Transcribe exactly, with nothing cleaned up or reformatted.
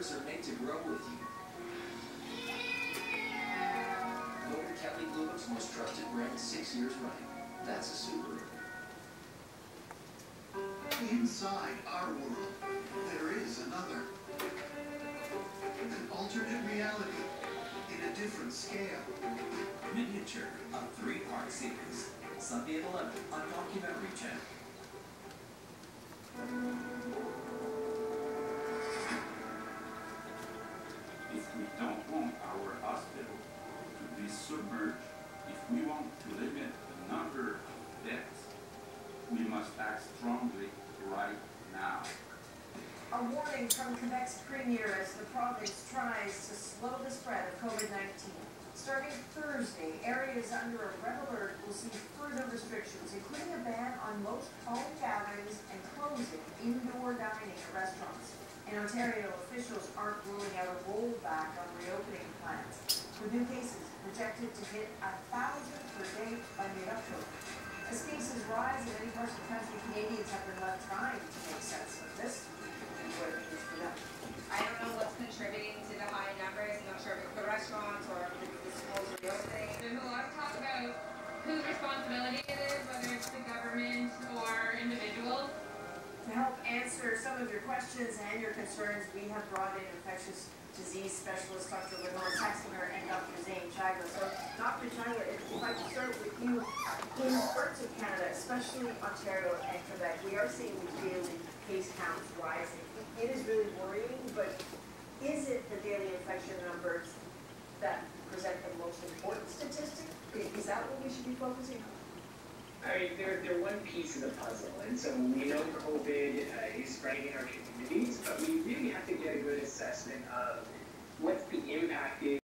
Subarus are made to grow with you. Voted Kelly Blue Book's most trusted brand six years running. That's a Subaru. Inside our world, there is another. An alternate reality in a different scale. Miniature, a three-part series. Sunday at eleven on Documentary Channel. If we don't want our hospital to be submerged, if we want to limit the number of deaths, we must act strongly right now. A warning from Quebec's premier as the province tries to slow the spread of COVID nineteen. Starting Thursday, areas under a red alert will see further restrictions, including a ban on most home gatherings and closing indoor dining at restaurants. In Ontario, officials aren't ruling out a rollback on reopening plans, with new cases projected to hit a thousand per day by mid-October. As cases rise in many parts of the country, Canadians have been left trying to make sense of this. What it means for them. I don't know what's contributing to the high numbers. I'm not sure if it's the restaurants or if it's the schools reopening. There's a lot of talk about whose responsibility it is, whether it's the government or individuals. To help answer some of your questions and your concerns, we have brought in infectious disease specialist Doctor Lenore Taxinger and Doctor Zane Chagla. So, Doctor Chagla, if, if I could start with you, in parts of Canada, especially Ontario and Quebec, we are seeing the daily case counts rising. It is really worrying, but is it the daily infection numbers that present the most important statistic? Is that what we should be focusing on? I mean, they're, they're one piece of the puzzle, and so we know COVID uh, is spreading in our communities, but we really have to get a good assessment of what's the impact is